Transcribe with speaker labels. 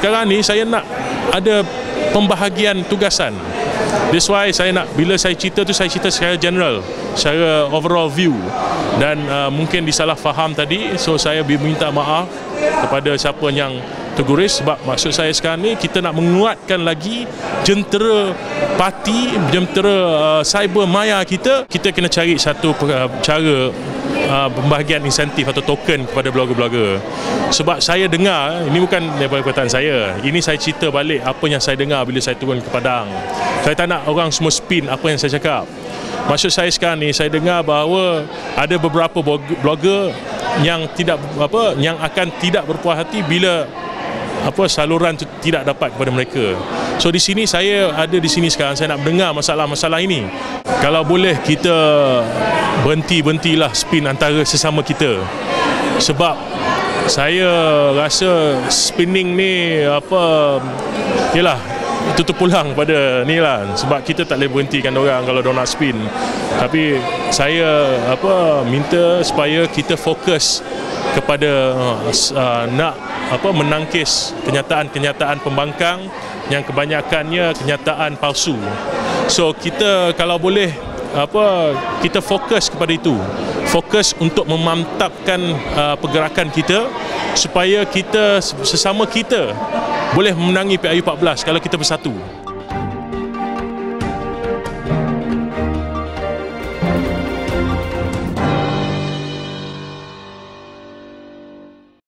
Speaker 1: sekarang ni saya nak ada pembahagian tugasan. That's why saya nak, bila saya cerita tu, saya cerita secara general, secara overall view. Dan mungkin disalah faham tadi, so saya minta maaf kepada siapa yang terguris. Sebab maksud saya sekarang ni, kita nak menguatkan lagi jentera parti, jentera cyber maya kita. Kita kena cari satu cara pembahagian insentif atau token kepada blogger-blogger. Sebab saya dengar, ini bukan daripada perkataan saya, ini saya cerita balik apa yang saya dengar bila saya turun ke Padang. Saya tak nak orang semua spin apa yang saya cakap. Maksud saya sekarang ni, saya dengar bahawa ada beberapa blogger yang yang akan tidak berpuas hati bila saluran itu tidak dapat kepada mereka. So di sini, saya ada di sini sekarang, saya nak mendengar masalah-masalah ini. Kalau boleh, kita berhentilah spin antara sesama kita. Sebab saya rasa spinning ni yalah, itu terpulang pada ni lah. Sebab kita tak boleh berhentikan orang kalau diorang nak spin. Tapi saya minta supaya kita fokus kepada nak menangkis kenyataan-kenyataan pembangkang yang kebanyakannya kenyataan palsu. So kita kalau boleh kita fokus kepada itu. Fokus untuk memantapkan pergerakan kita supaya kita sesama kita boleh memenangi PRU 14 kalau kita bersatu.